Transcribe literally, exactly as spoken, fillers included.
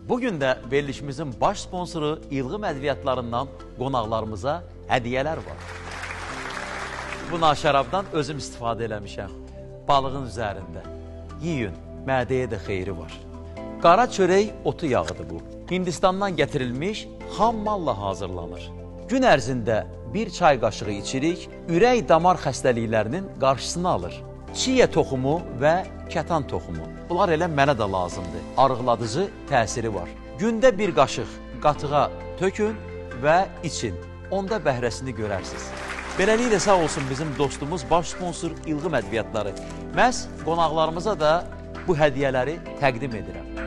Bugün də verilişimizin baş sponsoru İlğım ədviyyatlarından qonaqlarımıza hədiyyələr var. Bu naşərabdan özüm istifadə eləmişəm. Balığın üzərində. Yiyin, mədəyə də xeyri var. Qara çörək otu yağıdır bu. Hindistandan gətirilmiş xam malla hazırlanır. Gün ərzində bir çay qaşığı içirik, ürək damar xəstəliklərinin qarşısını alır. Çiyə toxumu və kətan toxumu. Bunlar elə mənə də lazımdır. Arıqladıcı təsiri var. Gündə bir qaşıq qatığa tökün və için. Onda bəhrəsini görərsiniz. Beləliklə sağ olsun bizim dostumuz, baş sponsor İlğım ədviyyatları. Məhz qonaqlarımıza da bu hədiyyələri təqdim edirəm.